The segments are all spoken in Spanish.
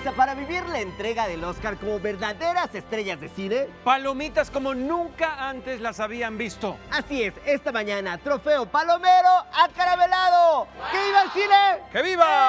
belleza, para vivir la entrega del Oscar como verdaderas estrellas de cine. Palomitas como nunca antes las habían visto. Así es, esta mañana, trofeo palomero acaramelado. ¡Que viva el cine! ¡Que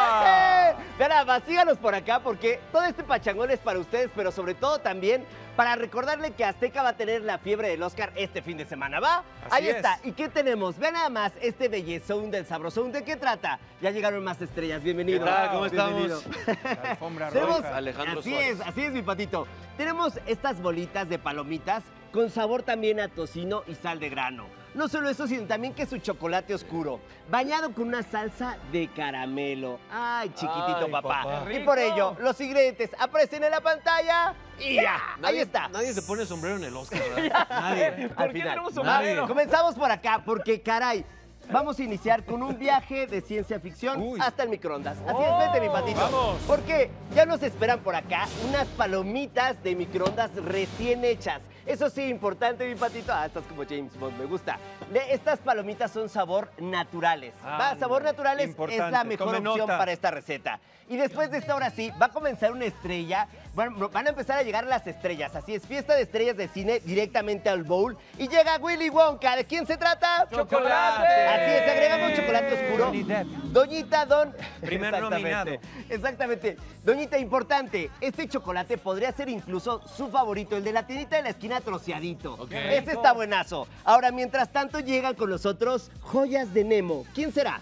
viva! Vean nada más, síganos por acá porque todo este pachangón es para ustedes, pero sobre todo también para recordarle que Azteca va a tener la fiebre del Oscar este fin de semana, ¿va? Ahí está. ¿Y qué tenemos? Vean nada más este bellezón del sabrosón. ¿De qué trata? Ya llegaron más estrellas. Bienvenido. ¿Qué tal? ¿Cómo Bienvenido. estamos? La alfombra Tenemos- roja. Alejandro así Suárez. así es, mi patito. Tenemos estas bolitas de palomitas con sabor también a tocino y sal de grano. No solo eso, sino también que su chocolate oscuro, bañado con una salsa de caramelo. Ay, chiquitito Ay, papá. papá. Y por ello, los ingredientes aparecen en la pantalla y ya. Ahí está. Nadie se pone sombrero en el Oscar, ¿verdad? Nadie. ¿Por Al qué final. tenemos sombrero? Comenzamos por acá, porque caray, vamos a iniciar con un viaje de ciencia ficción Uy. hasta el microondas. Así es, vete, mi patito. Vamos. Porque ya nos esperan por acá unas palomitas de microondas recién hechas. Eso sí, importante, mi patito. Ah, estás como James Bond, me gusta. Estas palomitas son sabor naturales. Ah, Sabor naturales importante, es la mejor tome opción nota. para esta receta. Y después de esta hora sí, va a comenzar una estrella. Bueno, van a empezar a llegar las estrellas. Así es, fiesta de estrellas de cine directamente al bowl. Y llega Willy Wonka. ¿De quién se trata? ¡Chocolate! Así es, agregamos chocolate oscuro. Johnny Depp. Doñita Don. Primer Exactamente, nominado. Exactamente. Doñita, importante. Este chocolate podría ser incluso su favorito, el de la tiendita de la esquina troceadito. Ok. Este está buenazo. Ahora, mientras tanto, llegan con nosotros joyas de Nemo. ¿Quién será?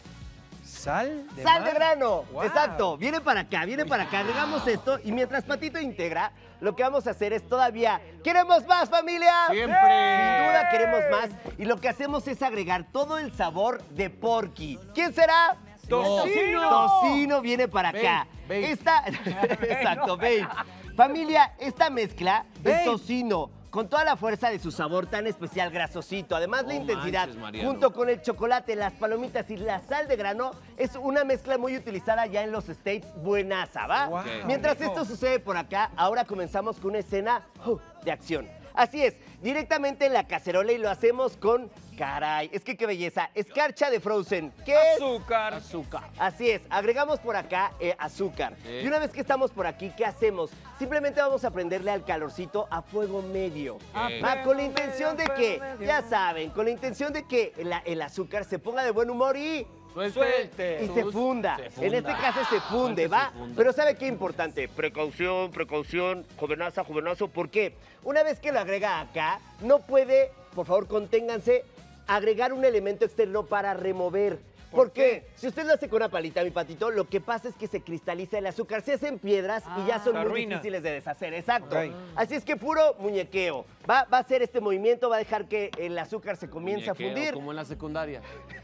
¿Sal de Sal mar? de grano. Wow. Exacto. Viene para acá, viene para acá. Agregamos esto y mientras Patito integra, lo que vamos a hacer es todavía... ¿Queremos más, familia? Siempre. Sin duda queremos más. Y lo que hacemos es agregar todo el sabor de Porky. ¿Quién será? ¡Tocino! Tocino viene para acá. Babe. Esta... Exacto, babe. Familia, esta mezcla Babe. es tocino con toda la fuerza de su sabor tan especial, grasosito. Además, la No intensidad, manches, Mariano. junto con el chocolate, las palomitas y la sal de grano, es una mezcla muy utilizada ya en los States, buenaza, ¿va? Wow, Mientras rico. esto sucede por acá, ahora comenzamos con una escena de acción. Así es, directamente en la cacerola y lo hacemos con... Caray, es que qué belleza. Escarcha de Frozen. ¿Qué es? Azúcar. Azúcar. Así es, agregamos por acá azúcar. Sí. Y una vez que estamos por aquí, ¿qué hacemos? Simplemente vamos a prenderle al calorcito a fuego medio. Con la intención de que, ya saben, con la intención de que el azúcar se ponga de buen humor y Suelte. se funda. En este caso se funde, ¿va? Pero ¿sabe qué importante? Precaución, precaución, jovenaza, jovenazo. ¿Por qué? Una vez que lo agrega acá, no puede, por favor, conténganse, agregar un elemento externo para remover. ¿Por qué? Si usted lo hace con una palita, mi patito, lo que pasa es que se cristaliza el azúcar, se hacen piedras y ya son Se muy arruina. difíciles de deshacer. Exacto. Ok. Así es que puro muñequeo. Va a hacer este movimiento, va a dejar que el azúcar se comience a Muñequeo, fundir. Como en la secundaria.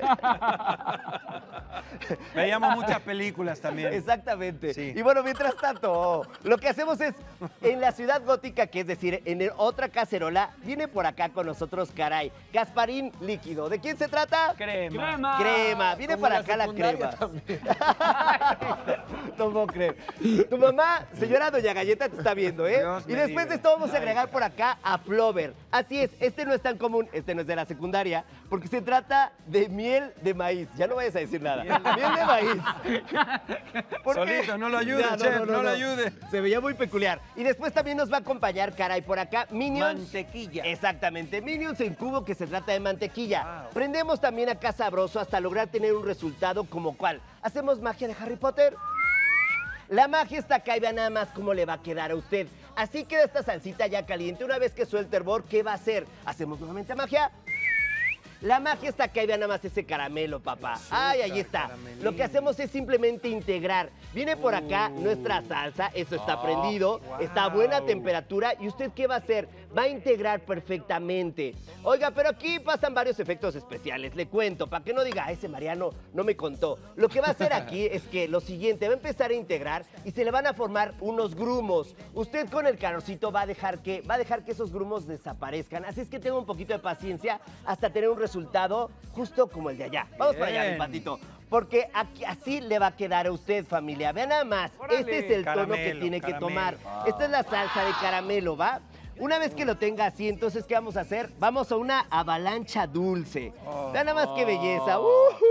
Veíamos muchas películas también. Exactamente. Sí. Y bueno, mientras tanto, lo que hacemos es, en la ciudad gótica, que es decir, en otra cacerola, viene por acá con nosotros, caray, Gasparín líquido. ¿De quién se trata? Crema. Crema. Viene Como para en la acá la secundaria crema. también. No puedo creer. Tu mamá, señora Doña Galleta, te está viendo, ¿eh? Dios Y me después libre. de esto vamos a agregar por acá a Flover. Así es, este no es tan común, este no es de la secundaria, porque se trata de miel de maíz. Ya no vayas a decir nada. Miel de maíz. ¿Por qué? Solito, no lo ayude, chef, no lo ayude. Se veía muy peculiar. Y después también nos va a acompañar, caray, por acá, Minions. Mantequilla. Exactamente, Minions en cubo que se trata de mantequilla. Wow. Prendemos también acá sabroso hasta lograr tener un resultado como cual. ¿Hacemos magia de Harry Potter? La magia está acá y vean nada más cómo le va a quedar a usted. Así queda esta salsita ya caliente. Una vez que suelte el hervor, ¿qué va a hacer? ¿Hacemos nuevamente magia? La magia está acá y vean nada más ese caramelo, papá. Ay, ahí está. caramelín. Lo que hacemos es simplemente integrar. Viene por acá nuestra salsa, eso está prendido, está a buena temperatura. ¿Y usted qué va a hacer? Va a integrar perfectamente. Oiga, pero aquí pasan varios efectos especiales, le cuento, para que no diga, "Ah, ese Mariano no me contó". Lo que va a hacer aquí es que lo siguiente, va a empezar a integrar y se le van a formar unos grumos. Usted con el calorcito va a dejar que esos grumos desaparezcan. Así es que tenga un poquito de paciencia hasta tener un resultado justo como el de allá. Vamos para allá, mi Bien. patito. Porque aquí, así le va a quedar a usted, familia. Vean nada más, Órale. este es el tono que Caramelo, tiene que caramelo. tomar. Esta es la salsa de caramelo, ¿va? Una vez que lo tenga así, entonces, ¿qué vamos a hacer? Vamos a una avalancha dulce. Vean nada más qué belleza.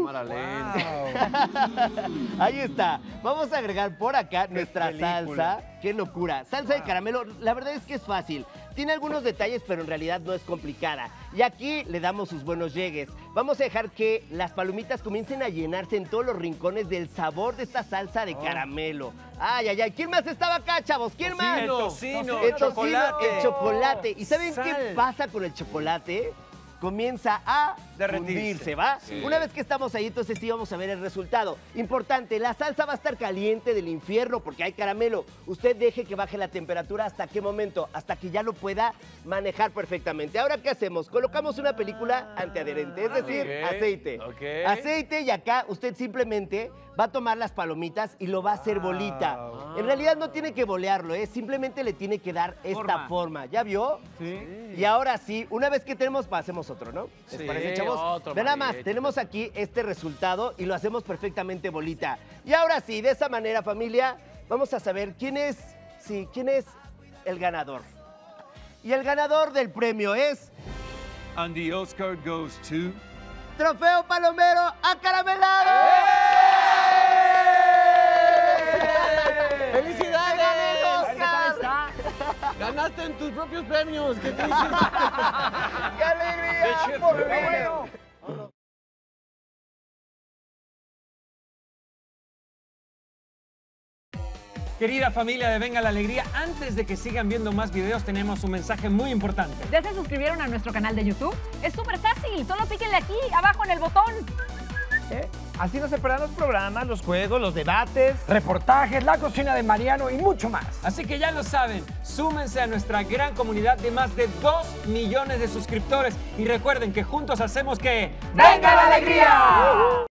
Cámara lenta. Ahí está. Vamos a agregar por acá nuestra salsa. ¡Qué locura! Salsa de caramelo, la verdad es que es fácil. Tiene algunos detalles, pero en realidad no es complicada. Y aquí le damos sus buenos llegues. Vamos a dejar que las palomitas comiencen a llenarse en todos los rincones del sabor de esta salsa de caramelo. ¡Ay, ay, ay! ¿Quién más estaba acá, chavos? ¿Quién más? El tocino, El tocino, el chocolate. ¿Y saben Sal. qué pasa con el chocolate? Comienza a Derretirse. fundirse, ¿va? Sí. Una vez que estamos ahí, entonces sí vamos a ver el resultado. Importante, la salsa va a estar caliente del infierno porque hay caramelo. Usted deje que baje la temperatura. ¿Hasta qué momento? Hasta que ya lo pueda manejar perfectamente. Ahora, ¿qué hacemos? Colocamos una película antiadherente, es decir, Ok, aceite. ok. Aceite, y acá usted simplemente va a tomar las palomitas y lo va a hacer bolita. En realidad no tiene que bolearlo, simplemente le tiene que dar esta forma. ¿Ya vio? Sí. Y ahora sí, una vez que tenemos, hacemos otro, ¿no? ¿Les Sí, parece, chavos? otro, Ve nada más, Marito. tenemos aquí este resultado y lo hacemos perfectamente bolita. Y ahora sí, de esa manera, familia, vamos a saber quién es el ganador. Y el ganador del premio es And the Oscar goes to... Trofeo Palomero Acaramelado. ¡Felicidades! ¡Gané el Oscar! ¡Ganaste en tus propios premios! ¡Qué triste! ¡Qué alegría! ¡Por fin! Querida familia de Venga la Alegría, antes de que sigan viendo más videos, tenemos un mensaje muy importante. ¿Ya se suscribieron a nuestro canal de YouTube? Es súper fácil, solo píquenle aquí, abajo en el botón. Así no se perderán los programas, los juegos, los debates. Reportajes, la cocina de Mariano y mucho más. Así que ya lo saben, súmense a nuestra gran comunidad de más de 2 millones de suscriptores y recuerden que juntos hacemos que... ¡Venga la alegría!